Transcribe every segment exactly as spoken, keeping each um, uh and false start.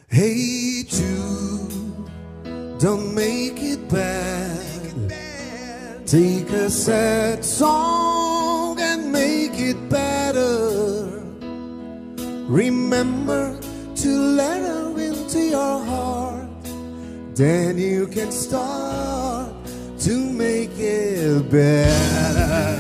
Hey Jude, don't make it bad. Take a sad song and make it better. Remember to let her into your heart. Then you can start to make it better.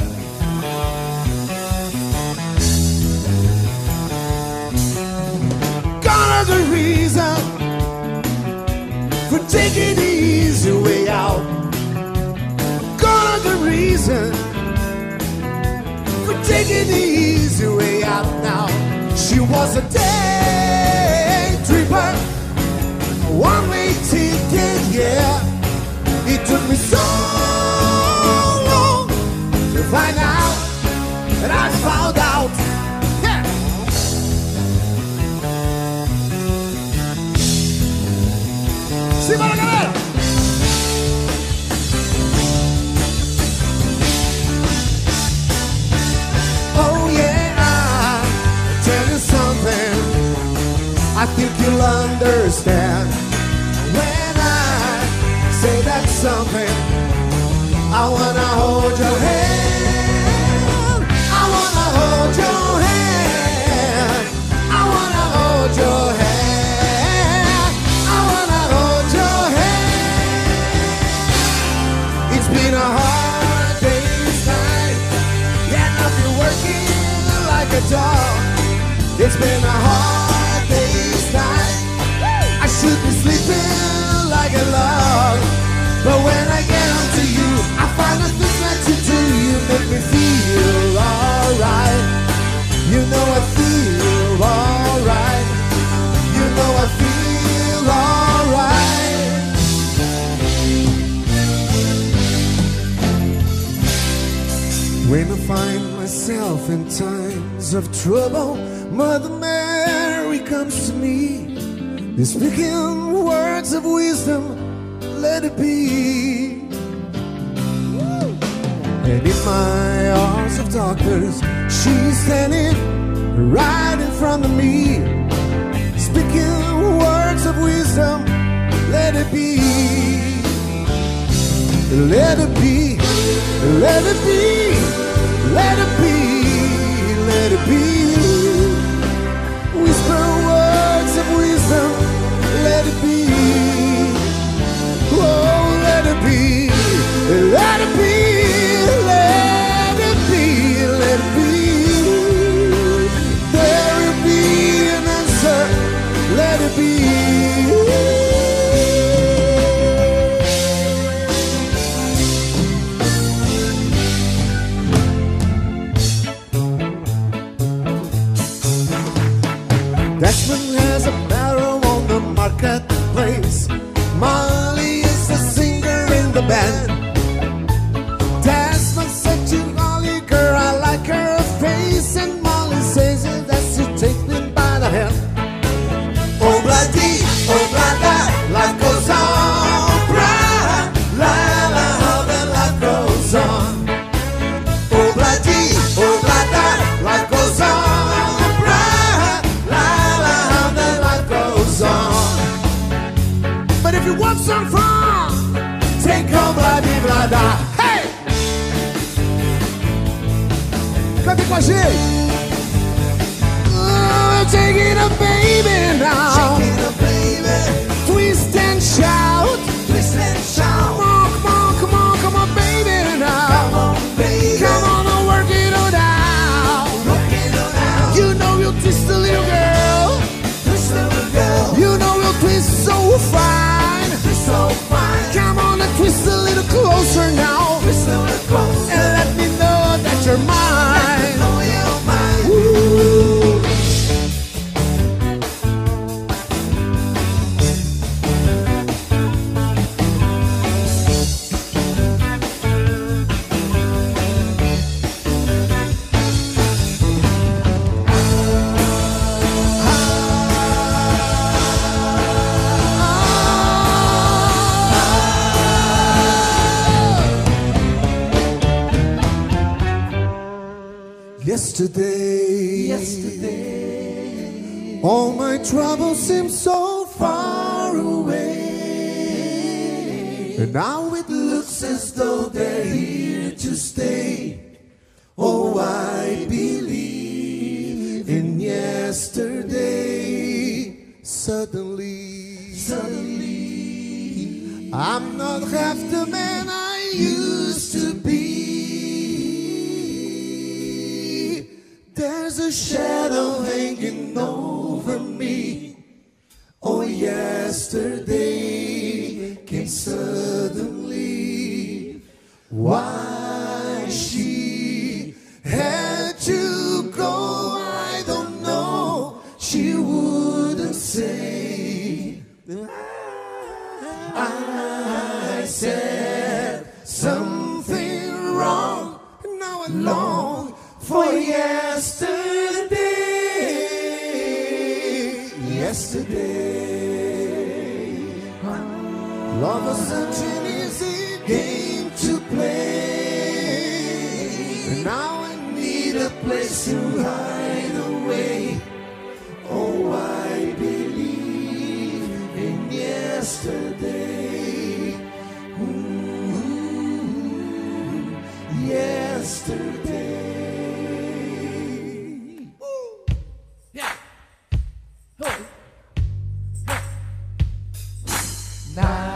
The reason for taking the easy way out. Gone the reason for taking the easy way out now. She was a day tripper, one-way ticket, yeah. It took me so long to find out, and I found out. Simbora, galera! Oh yeah, I'll tell you something I think you'll understand. When I say that something, I wanna hold your hand. I wanna hold your hand. I wanna hold your hand. It's been a hard day's night. Yeah, nothing working like a dog. It's been a hard day's night. I should be sleeping like a log. But when I get onto you, I find the things that you do. You make me feel alright. You know I feel alright. You know I feel alright. When I find myself in times of trouble, Mother Mary comes to me, and speaking words of wisdom, let it be. And in my hours of darkness, she's standing right in front of me, speaking words of wisdom, let it be. Let it be, let it be, let it be, let it be. Whisper words of wisdom, let it be. Oh, let it be, let it be, let it be, let it be. There will be an answer, let it be. Desmond has a barrel on the marketplace. Molly is the singer in the band. Desmond said to Molly, girl, I like her face. And Molly says that she takes me by the hand. Oh, bloody, oh, bloody, life goes on. Blah, la, la, how the life goes on. Oh, bloody, oh, bloody, life goes on. But if you want some fun, take home blah blah blah blah. Hey! Cante com a gente. Oh, take it up, baby, now. Take it up, baby. Twist and shout. Twist and shout. Come on, come on, come on, come on, baby, now. Come on, baby. Come on and work it all out. Work it all out. You know you'll twist a little girl. Twist a little girl. You know you'll twist so fine. So fine. Come on and twist a little closer now. Twist a little closer. And let me know that you're mine. Let me know you're mine. Ooh. Yesterday, yesterday, all my trouble seems so far away, and now it looks as though they're here to stay. Oh, I believe in yesterday. Suddenly, suddenly, I'm not half the man I used to be. There's a shadow hanging over me. Oh, yesterday came suddenly. Why she had to go, I don't know. She wouldn't say. I said something wrong. Now I long for yesterday. Yesterday, love was such an easy game to play, and now I need a place to hide away. Oh, I believe in yesterday. Ooh, yesterday. Ooh. Yeah. Oh. Hey. Now